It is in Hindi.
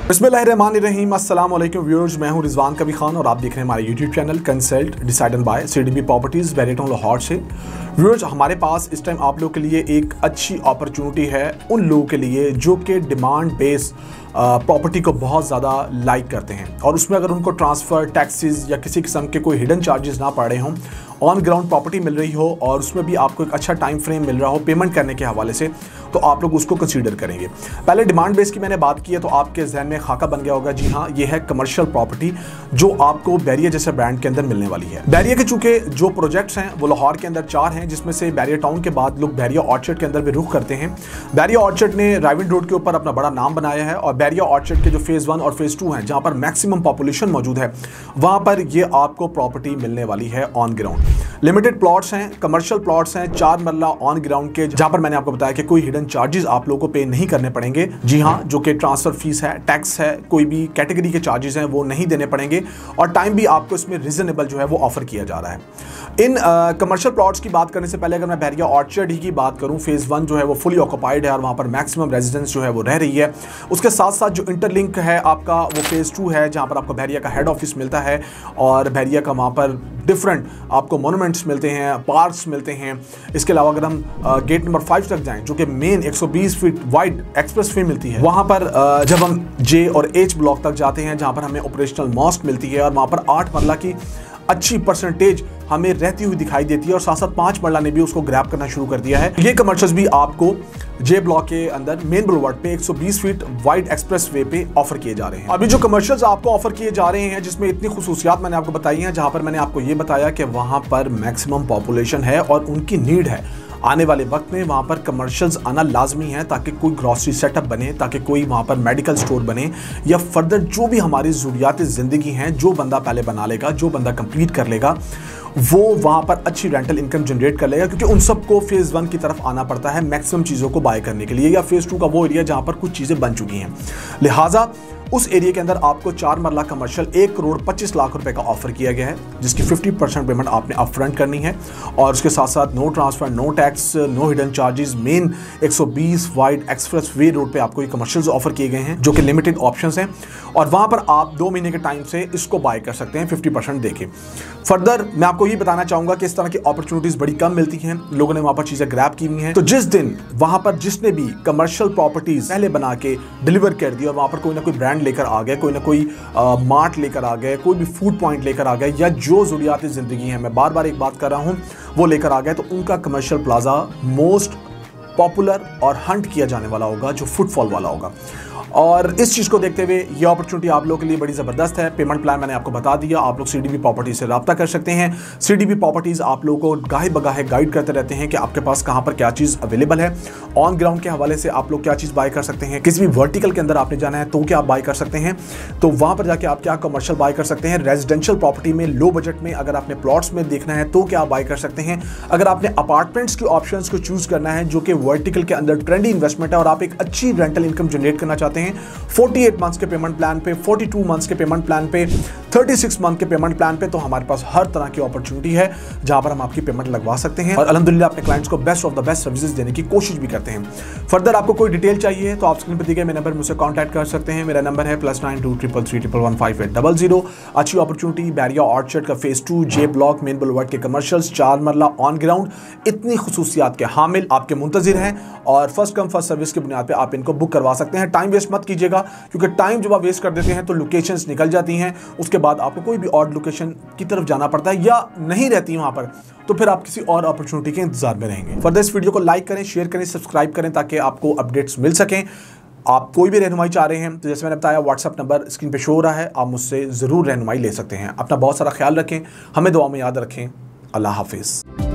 बिस्मिल्लाहिर्रहमानिर्रहीम, अस्सलाम वालेकुम व्यूअर्स। मैं हूं रिजवान कबीर खान और आप देख रहे हैं हमारे YouTube channel consult decide and buy CDB properties Bahria Town Lahore से। व्यूअर्स, हमारे पास इस टाइम आप लोग के लिए एक अच्छी अपॉर्चुनिटी है उन लोगों के लिए जो कि डिमांड बेस प्रॉपर्टी को बहुत ज़्यादा लाइक करते हैं और उसमें अगर उनको ट्रांसफ़र, टैक्सेस या किसी किस्म के कोई हिडन चार्जेस ना पड़ रहे हों, ऑन ग्राउंड प्रॉपर्टी मिल रही हो और उसमें भी आपको एक अच्छा टाइम फ्रेम मिल रहा हो पेमेंट करने के हवाले से, तो आप लोग उसको कंसीडर करेंगे। पहले डिमांड बेस की मैंने बात की है तो आपके जहन में खाका बन गया होगा, जी हाँ, ये है कमर्शियल प्रॉपर्टी जो आपको बैरियर जैसे ब्रांड के अंदर मिलने वाली है। बैरियर के चूँकि जो प्रोजेक्ट्स हैं वो लाहौर के अंदर 4 हैं, जिसमें से बैरियर टाउन के बाद लोग बैरियर ऑर्चर्ड के अंदर भी रुख करते हैं। बैरियर ऑर्चर्ड ने राइविंड रोड के ऊपर अपना बड़ा नाम बनाया है और बैरियर ऑर्चर्ड के जो फेज़ 1 और फेज़ 2 हैं, जहाँ पर मैक्सिमम पॉपुलेशन मौजूद है, वहाँ पर ये आपको प्रॉपर्टी मिलने वाली है ऑन ग्राउंड। लिमिटेड प्लॉट्स हैं, कमर्शियल प्लॉट्स हैं, 4 मरला ऑन ग्राउंड के, जहां पर मैंने आपको बताया कि कोई हिडन चार्जेस आप लोगों को पे नहीं करने पड़ेंगे। जी हां, जो कि ट्रांसफर फीस है, टैक्स है, कोई भी कैटेगरी के चार्जेस हैं वो नहीं देने पड़ेंगे और टाइम भी आपको इसमें रीजनेबल जो है वो ऑफर किया जा रहा है। इन कमर्शियल प्लॉट्स की बात करने से पहले अगर मैं बैरियर ऑर्चर्ड ही की बात करूं, फेज़ 1 जो है वो फुली ऑक्यूपाइड है और वहां पर मैक्सिमम रेजिडेंस जो है वो रह रही है। उसके साथ साथ जो इंटरलिंक है आपका वो फेज़ 2 है, जहां पर आपको बैरियर का हेड ऑफिस मिलता है और बैरियर का वहां पर डिफरेंट आपको मोनूमेंट्स मिलते हैं, पार्क्स मिलते हैं। इसके अलावा अगर हम गेट नंबर 5 तक जाएं, जो कि main 120 feet wide express way मिलती है, वहां पर जब हम जे और एच ब्लॉक तक जाते हैं, जहां पर हमें ऑपरेशनल मॉस्क मिलती है और वहां पर 8 मरला की अच्छी परसेंटेज हमें रहती हुई दिखाई देती है और साथ साथ 5 मरला ने भी उसको ग्रैब करना शुरू कर दिया है। ये कमर्शियल्स भी आपको जे ब्लॉक के अंदर मेन बुलवार्ड पे 120 फीट वाइड एक्सप्रेस वे पे ऑफर किए जा रहे हैं। अभी जो कमर्शियल्स आपको ऑफर किए जा रहे हैं, जिसमें इतनी खुसूसियात मैंने आपको बताई हैं, जहां पर मैंने आपको ये बताया कि वहां पर मैक्सिमम पॉपुलेशन है और उनकी नीड है, आने वाले वक्त में वहाँ पर कमर्शियल्स आना लाजमी है ताकि कोई ग्रॉसरी सेटअप बने, ताकि कोई वहाँ पर मेडिकल स्टोर बने या फर्दर जो भी हमारी ज़रूरियात ज़िंदगी हैं, जो बंदा पहले बना लेगा, जो बंदा कंप्लीट कर लेगा, वो वहाँ पर अच्छी रेंटल इनकम जनरेट कर लेगा। क्योंकि उन सबको फेज़ 1 की तरफ आना पड़ता है मैक्सिमम चीज़ों को बाय करने के लिए, या फेज़ 2 का वो एरिया जहाँ पर कुछ चीज़ें बन चुकी हैं। लिहाजा उस एरिया के अंदर आपको 4 मरला कमर्शियल 1 करोड़ 25 लाख रुपए का ऑफर किया गया है, जिसकी 50% पेमेंट आपने अपफ्रंट करनी है और उसके साथ साथ no transfer, no tax, no hidden charges. Main 120 wide express way road पे आपको ये कमर्शियल्स ऑफर किए गए हैं, जो कि लिमिटेड ऑप्शंस हैं और वहां पर आप 2 महीने के टाइम से इसको बाय कर सकते हैं 50% देके। फर्दर मैं आपको ये बताना चाहूंगा कि इस तरह की अपॉर्चुनिटीज बड़ी कम मिलती हैं, लोगों ने वहां पर चीजें ग्रैब की हुई हैं। तो जिस दिन वहां पर जिसने भी कमर्शियल प्रॉपर्टीज पहले बना के डिलीवर कर दी और वहां पर कोई ना कोई ब्रांड लेकर आ गए, कोई ना कोई मार्ट लेकर आ गए, कोई भी फूड पॉइंट लेकर आ गए, या जो ज़रूरियात ज़िंदगी है, मैं बार बार एक बात कर रहा हूं, वो लेकर आ गए, तो उनका कमर्शियल प्लाजा मोस्ट पॉपुलर और हंट किया जाने वाला होगा, जो फुटफॉल वाला होगा। और इस चीज़ को देखते हुए ये अपॉर्चुनिटी आप लोगों के लिए बड़ी ज़बरदस्त है। पेमेंट प्लान मैंने आपको बता दिया, आप लोग सीडीबी प्रॉपर्टीज़ से रब्ता कर सकते हैं। सीडीबी प्रॉपर्टीज़ आप लोगों को गाहे बगाहे गाइड करते रहते हैं कि आपके पास कहाँ पर क्या चीज़ अवेलेबल है। ऑन ग्राउंड के हवाले से आप लोग क्या चीज़ बाय कर सकते हैं, किसी भी वर्टिकल के अंदर आपने जाना है तो क्या आप बाय कर सकते हैं, तो वहाँ पर जाके आप क्या कमर्शियल बाय कर सकते हैं। रेजिडेंशियल प्रॉपर्टी में लो बजट में अगर आपने प्लॉट्स में देखना है तो क्या आप बाय कर सकते हैं। अगर आपने अपार्टमेंट्स के ऑप्शंस को चूज़ करना है, जो कि वर्टिकल के अंदर ट्रेंडी इन्वेस्टमेंट है और आप एक अच्छी रेंटल इनकम जनरेट करना चाहते हैं, 48 मंथ्स के पेमेंट प्लान पे, 42 मंथ्स के पेमेंट प्लान पे, 36 मंथ के पेमेंट प्लान पे, तो हमारे पास हर तरह की अपॉर्चुनिटी है जहां पर हम आपकी पेमेंट लगवा सकते हैं और अल्हम्दुलिल्लाह अपने क्लाइंट्स को best of the best services देने की कोशिश भी करते हैं। फर्दर आपको कोई डिटेल चाहिए तो आप स्क्रीन पर दिए गए मेरे नंबर मुझसे कांटेक्ट कर सकते हैं। मेरा नंबर है +92 333 115 800। अच्छी अपॉर्चुनिटी बैरियर ऑर्चर्ड का phase 2 J block main boulevard के कमर्शियल्स 4 मरला ऑन ग्राउंड, इतनी खुसूसियात के हामिल आपके मुंतजिर हैं और फर्स्ट कम फर्स्ट सर्विस की बुनियाद पर आप इनको बुक करवा सकते हैं। टाइम वेस्ट मत कीजिएगा, क्योंकि टाइम जब आप वेस्ट कर देते हैं तो लोकेशंस निकल जाती हैं, उसके बाद आपको कोई भी और लोकेशन की तरफ जाना पड़ता है या नहीं रहती वहां पर, तो फिर आप किसी और अपॉर्चुनिटी के इंतजार में रहेंगे। फर्दर इस वीडियो को लाइक करें, शेयर करें, सब्सक्राइब करें ताकि आपको अपडेट्स मिल सकें। आप कोई भी रहनुमाई चाह रहे हैं तो जैसे मैंने बताया, व्हाट्सअप नंबर स्क्रीन पे शो हो रहा है, आप मुझसे ज़रूर रहनुमाई ले सकते हैं। अपना बहुत सारा ख्याल रखें, हमें दुआ में याद रखें। अल्लाह हाफिज़।